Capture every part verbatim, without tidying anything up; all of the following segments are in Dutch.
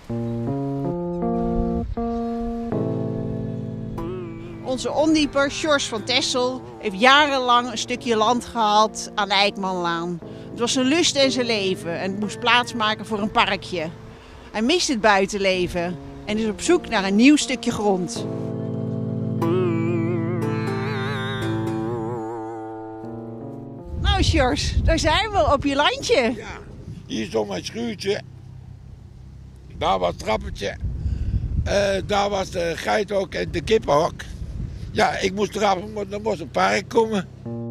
Onze ondieper, Sjors van Texel, heeft jarenlang een stukje land gehad aan de Eikmanlaan. Het was zijn lust en zijn leven en het moest plaatsmaken voor een parkje. Hij mist het buitenleven en is op zoek naar een nieuw stukje grond. Nou Sjors, daar zijn we op je landje. Ja, hier is nog mijn schuurtje. Daar was het trappetje. Uh, daar was de geithok en de kippenhok. Ja, ik moest trappen, maar er moest een park komen.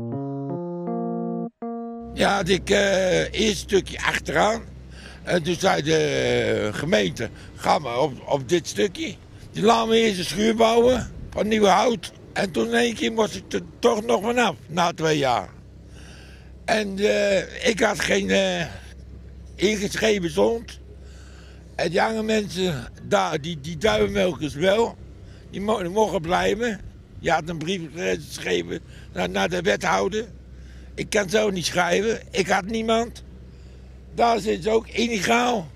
Ja, had ik uh, eerst een stukje achteraan. En toen zei de gemeente, ga maar op, op dit stukje. Die laat me eerst een schuur bouwen van nieuw hout. En toen in één keer moest ik er toch nog vanaf, na twee jaar. En uh, ik had geen uh, ingeschreven zond. En die andere mensen daar, die, die duivenmelkers wel, die, mo die mochten blijven. Je had een brief geschreven naar, naar de wethouder. Ik kan zo niet schrijven, ik had niemand. Daar zit ze ook illegaal.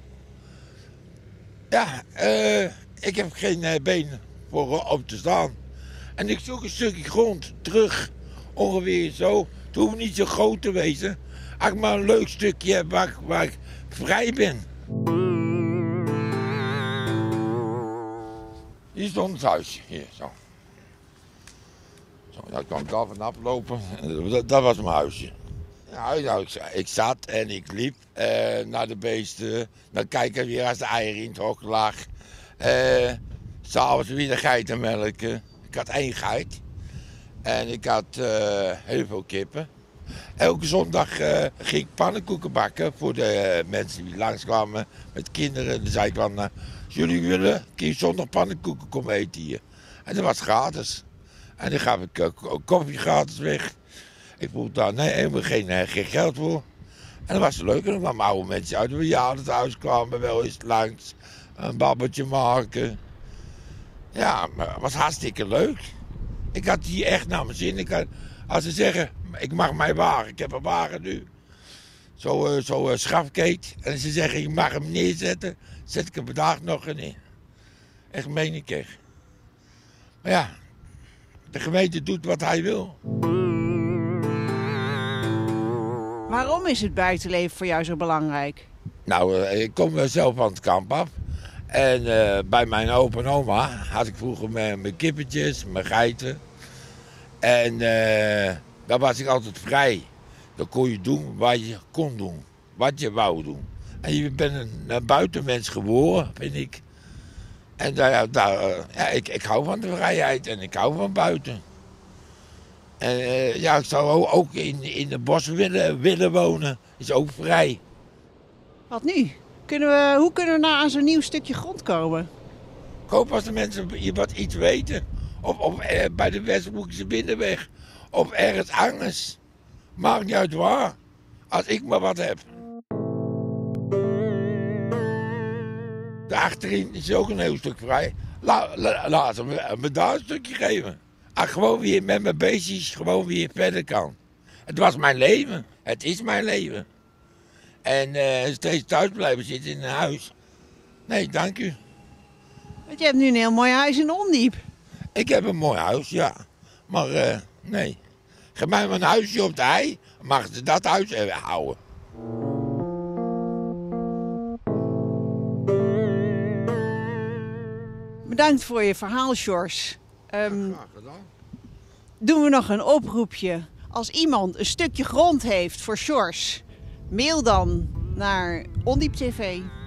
Ja, uh, ik heb geen uh, benen voor op te staan. En ik zoek een stukje grond terug, ongeveer zo. Het hoeft niet zo groot te wezen. Als ik maar een leuk stukje heb waar, waar ik vrij ben. Hier stond het huisje, hier zo. Zo, daar kwam ik daar vanaf lopen. Dat, dat was mijn huisje. Ja, nou, ik, ik zat en ik liep uh, naar de beesten. Dan kijken weer als de eieren in het hok lag. Uh, S'avonds weer de geiten melken. Ik had één geit. En ik had uh, heel veel kippen. Elke zondag uh, ging ik pannenkoeken bakken voor de uh, mensen die langskwamen met kinderen. Dan zei ik van, uh, als jullie willen, kun je zondag pannenkoeken komen eten hier. En dat was gratis. En dan gaf ik uh, koffie gratis weg. Ik vroeg daar nee, helemaal geen, uh, geen geld voor. En dat was leuk. En dan kwamen oude mensen uit het bejaardenhuis kwamen wel eens langs. Een babbeltje maken. Ja, maar het was hartstikke leuk. Ik had hier echt naar mijn zin. Ik had, als ze zeggen, ik mag mijn wagen, ik heb een wagen nu. Zo, uh, zo uh, schafkeet. En ze zeggen, je mag hem neerzetten, zet ik hem vandaag nog in. Echt meen ik echt. Maar ja, de gemeente doet wat hij wil. Waarom is het buitenleven voor jou zo belangrijk? Nou, uh, ik kom zelf van het kamp af. En uh, bij mijn opa en oma had ik vroeger mijn, mijn kippetjes, mijn geiten. En uh, daar was ik altijd vrij. Dan kon je doen wat je kon doen. Wat je wou doen. En je bent een, een buitenmens geboren, vind ik. En daar, daar, uh, ja, ik, ik hou van de vrijheid en ik hou van buiten. En uh, ja, ik zou ook in, in het bos willen, willen wonen. Is ook vrij. Wat nu? Kunnen we, hoe kunnen we nou aan zo'n nieuw stukje grond komen? Ik hoop als de mensen hier wat iets weten. Of, of eh, bij de Westbroekse Binnenweg. Of ergens anders. Maakt niet uit waar. Als ik maar wat heb. Daarachterin is ook een heel stuk vrij. La, la, laat ze me, me daar een stukje geven. Als ik gewoon weer met mijn beestjes gewoon weer verder kan. Het was mijn leven. Het is mijn leven. En uh, steeds thuis blijven zitten in een huis. Nee, dank u. Want je hebt nu een heel mooi huis in Ondiep. Ik heb een mooi huis, ja. Maar uh, nee. Geef mij maar een huisje op de hei, mag ze dat huis even houden. Bedankt voor je verhaal, Sjors. Um, Ja, graag gedaan. Doen we nog een oproepje. Als iemand een stukje grond heeft voor Sjors, mail dan naar Ondiep T V.